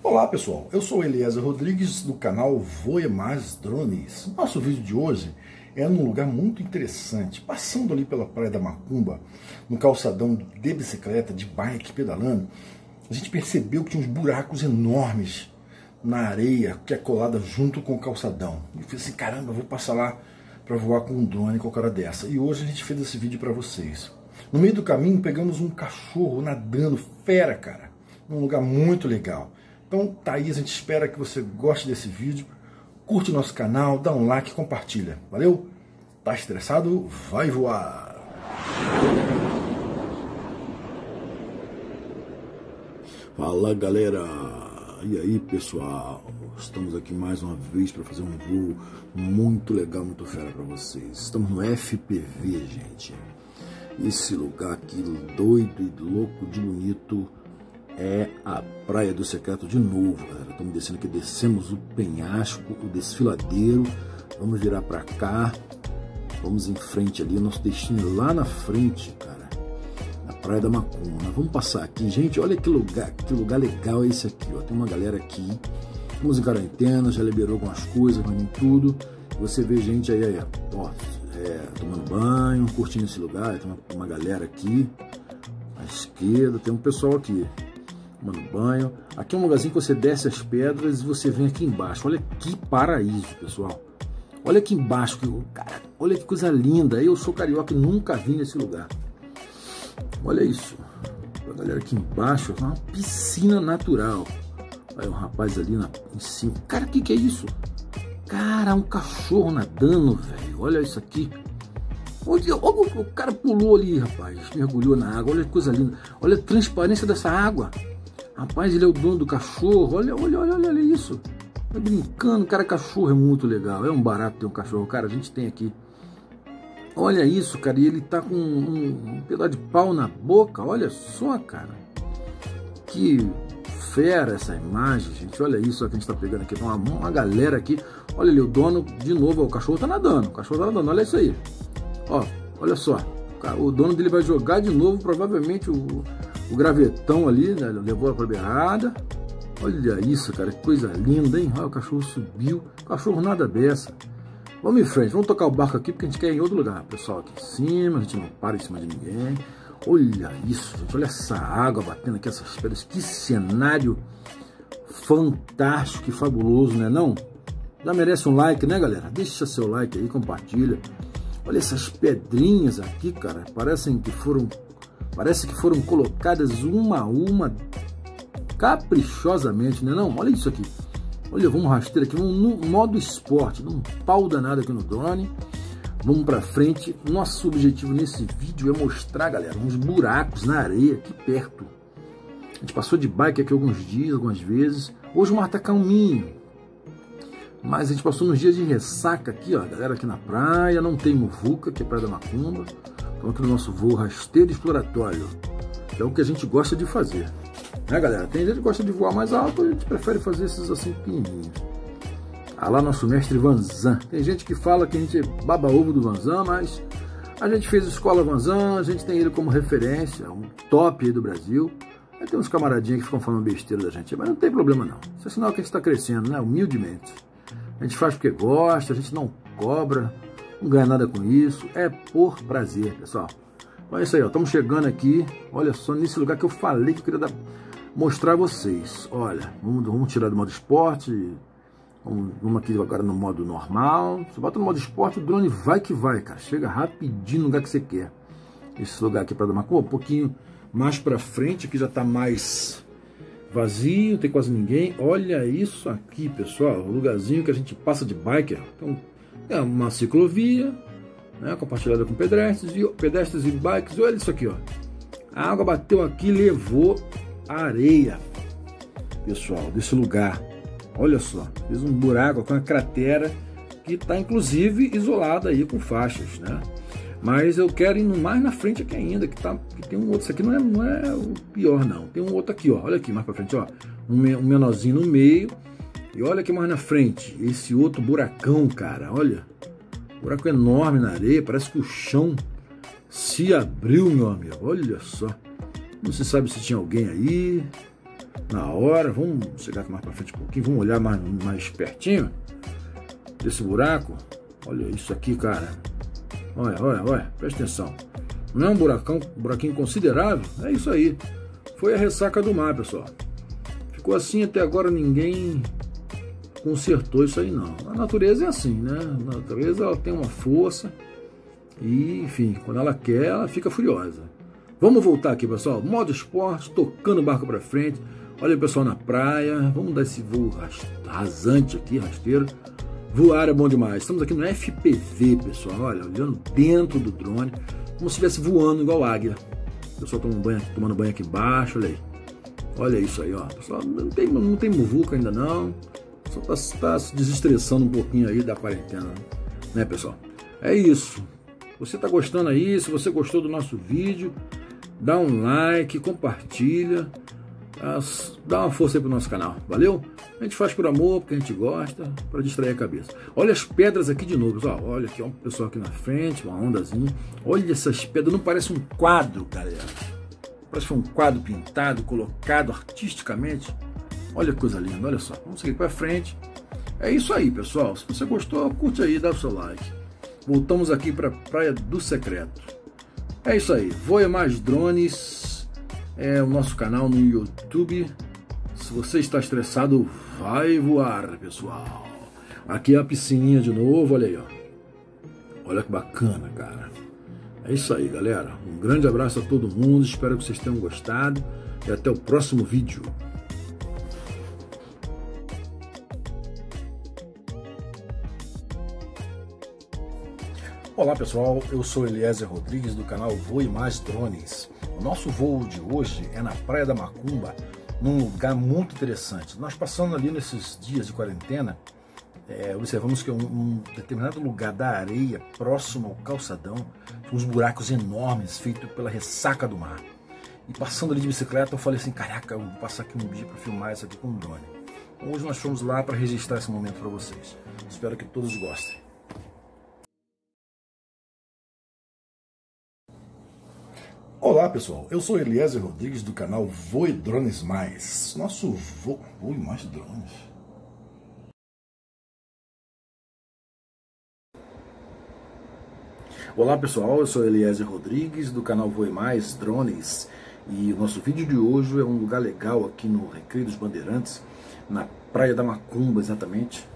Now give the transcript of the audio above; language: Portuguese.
Olá pessoal, eu sou Eliezer Rodrigues do canal Voe Mais Drones. Nosso vídeo de hoje é num lugar muito interessante, passando ali pela Praia da Macumba, no calçadão de bicicleta, de bike, pedalando. A gente percebeu que tinha uns buracos enormes na areia que é colada junto com o calçadão. E eu falei assim, caramba, eu vou passar lá para voar com um drone com a cara dessa. E hoje a gente fez esse vídeo para vocês. No meio do caminho pegamos um cachorro nadando, fera, cara, num lugar muito legal. Então tá aí, a gente espera que você goste desse vídeo, curte o nosso canal, dá um like e compartilha. Valeu? Tá estressado? Vai voar! Fala galera! E aí pessoal? Estamos aqui mais uma vez para fazer um voo muito legal, muito fera para vocês. Estamos no FPV, gente. Esse lugar aqui doido e louco de bonito é a Praia do Secreto de novo, galera. Estamos descendo aqui, descemos o penhasco, o desfiladeiro. Vamos virar para cá. Vamos em frente ali, o nosso destino lá na frente, cara. Na Praia da Macumba. Nós vamos passar aqui, gente. Olha que lugar legal é esse aqui, ó. Tem uma galera aqui. Estamos em quarentena, já liberou algumas coisas, mas nem tudo. Você vê gente aí, ó, tomando banho, curtindo esse lugar. Tem uma galera aqui. À esquerda, tem um pessoal aqui tomando banho. Aqui é um lugarzinho que você desce as pedras e você vem aqui embaixo. Olha que paraíso, pessoal. Olha aqui embaixo, cara, olha que coisa linda. Eu sou carioca e nunca vim nesse lugar. Olha isso. A galera aqui embaixo, uma piscina natural. Olha um rapaz ali em cima. Cara, o que é isso? Cara, um cachorro nadando, velho. Olha isso aqui. Olha, o cara pulou ali, rapaz. Mergulhou na água. Olha que coisa linda. Olha a transparência dessa água. Rapaz, ele é o dono do cachorro. Olha isso. Tá brincando, cara, cachorro é muito legal. É um barato ter um cachorro, cara, a gente tem aqui. Olha isso, cara, e ele tá com um pedaço de pau na boca. Olha só, cara. Que fera essa imagem, gente. Olha isso ó, que a gente tá pegando aqui. Tem uma galera aqui. Olha ali, o dono, de novo, ó, o cachorro tá nadando. O cachorro tá nadando, olha isso aí. Ó, olha só. O dono dele vai jogar de novo, provavelmente o gravetão ali, né? Levou pra beirada. Olha isso, cara, que coisa linda, hein? Olha, o cachorro subiu, o cachorro nada dessa. Vamos em frente, vamos tocar o barco aqui porque a gente quer ir em outro lugar. Pessoal aqui em cima, a gente não para em cima de ninguém. Olha isso, gente, olha essa água batendo aqui, essas pedras. Que cenário fantástico e fabuloso, né não? Já merece um like, né, galera? Deixa seu like aí, compartilha. Olha essas pedrinhas aqui, cara, parece que foram colocadas uma a uma caprichosamente, né não? Olha isso aqui. Olha, vamos rasteiro aqui, vamos no modo esporte, num pau danado aqui no drone. Vamos pra frente. Nosso objetivo nesse vídeo é mostrar, galera, uns buracos na areia aqui perto. A gente passou de bike aqui alguns dias, algumas vezes. Hoje o mar tá calminho, mas a gente passou nos dias de ressaca aqui, ó, galera, aqui na praia. Não tem muvuca, que é Praia da Macumba. Estamos aqui no nosso voo rasteiro exploratório, que é o que a gente gosta de fazer. Né, galera? Tem gente que gosta de voar mais alto, a gente prefere fazer esses assim pequenininhos. Ah lá, nosso mestre Vanzan. Tem gente que fala que a gente baba ovo do Vanzan, mas a gente fez escola Vanzan, a gente tem ele como referência, um top aí do Brasil. Aí tem uns camaradinhos que ficam falando besteira da gente, mas não tem problema não. Isso é sinal que a gente está crescendo, né? Humildemente. A gente faz porque gosta, a gente não cobra, não ganha nada com isso, é por prazer, pessoal. Então é isso aí, ó. Estamos chegando aqui, olha só, nesse lugar que eu falei que eu queria mostrar a vocês. Olha, vamos tirar do modo esporte, vamos aqui agora no modo normal. Você bota no modo esporte, o drone vai que vai, cara. Chega rapidinho no lugar que você quer. Esse lugar aqui para dar uma um pouquinho mais para frente, aqui já está mais vazio, não tem quase ninguém. Olha isso aqui, pessoal, o lugarzinho que a gente passa de biker. Então, é uma ciclovia, né, compartilhada com pedestres e bikes. Olha isso aqui, ó. A água bateu aqui, levou a areia, pessoal, desse lugar. Olha só, fez um buraco com uma cratera que está inclusive isolada aí com faixas, né? Mas eu quero ir mais na frente aqui ainda, que tem um outro. Isso aqui não é o pior não. Tem um outro aqui, ó. Olha aqui mais para frente, ó. Um menorzinho no meio. E olha aqui mais na frente, esse outro buracão, cara. Olha, buraco enorme na areia. Parece que o chão se abriu, meu amigo. Olha só. Não se sabe se tinha alguém aí. na hora. Vamos chegar aqui mais para frente um pouquinho, vamos olhar mais pertinho desse buraco. Olha isso aqui, cara. Olha, presta atenção. Não é um buraquinho considerável? É isso aí. Foi a ressaca do mar, pessoal. Ficou assim até agora, ninguém consertou isso aí não. A natureza é assim, né? A natureza ela tem uma força e, enfim, quando ela quer, ela fica furiosa. Vamos voltar aqui, pessoal. Modo esporte, tocando o barco para frente. Olha o pessoal na praia. Vamos dar esse voo rasante aqui, rasteiro. Voar é bom demais. Estamos aqui no FPV, pessoal. Olha, olhando dentro do drone, como se estivesse voando igual águia. O pessoal tomando banho aqui embaixo, olha aí. Olha isso aí, ó. Pessoal, não tem muvuca ainda não. Só está se desestressando um pouquinho aí da quarentena, né, pessoal? É isso. Você está gostando aí? Se você gostou do nosso vídeo, dá um like, compartilha, dá uma força aí pro nosso canal, valeu? A gente faz por amor, porque a gente gosta, para distrair a cabeça. Olha as pedras aqui de novo, pessoal. Olha aqui, ó, um pessoal aqui na frente, uma ondazinha. Olha essas pedras, não parece um quadro, galera. Parece que foi um quadro pintado, colocado artisticamente. Olha que coisa linda, olha só. Vamos seguir para frente. É isso aí, pessoal. Se você gostou, curte aí, dá o seu like. Voltamos aqui para a Praia do Secreto. É isso aí. Voe Mais Drones é o nosso canal no YouTube. Se você está estressado, vai voar, pessoal. Aqui é a piscininha de novo, olha aí, ó. Olha que bacana, cara. É isso aí, galera. Um grande abraço a todo mundo. Espero que vocês tenham gostado. E até o próximo vídeo. Olá pessoal, eu sou Eliezer Rodrigues do canal Voe Mais Drones. O nosso voo de hoje é na Praia da Macumba, num lugar muito interessante. Nós passando ali nesses dias de quarentena, observamos que um determinado lugar da areia, próximo ao calçadão, uns buracos enormes feitos pela ressaca do mar. E passando ali de bicicleta, eu falei assim, caraca, eu vou passar aqui um dia para filmar isso aqui com o drone. Então, hoje nós fomos lá para registrar esse momento para vocês. Espero que todos gostem. Olá pessoal, eu sou Eliezer Rodrigues do canal Voe Drones Mais. Nosso Voe Mais Drones. Olá pessoal, eu sou Eliezer Rodrigues do canal Voe Mais Drones. E o nosso vídeo de hoje é um lugar legal aqui no Recreio dos Bandeirantes, na Praia da Macumba exatamente.